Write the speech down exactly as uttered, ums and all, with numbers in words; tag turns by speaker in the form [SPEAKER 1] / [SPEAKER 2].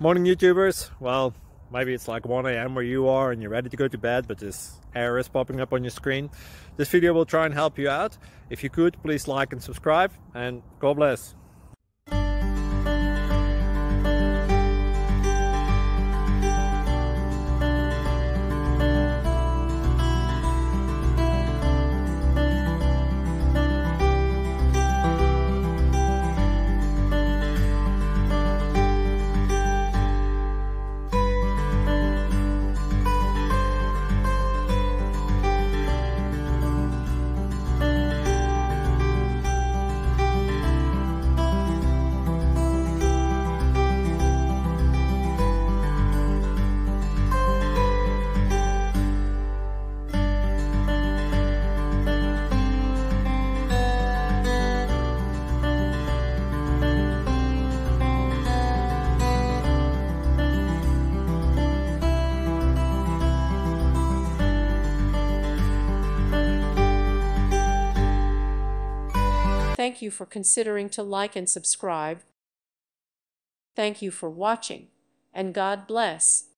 [SPEAKER 1] Morning YouTubers. Well, maybe it's like one A M where you are and you're ready to go to bed, but this error is popping up on your screen. This video will try and help you out. If you could, please like and subscribe, and God bless.
[SPEAKER 2] Thank you for considering to like and subscribe. Thank you for watching, and God bless.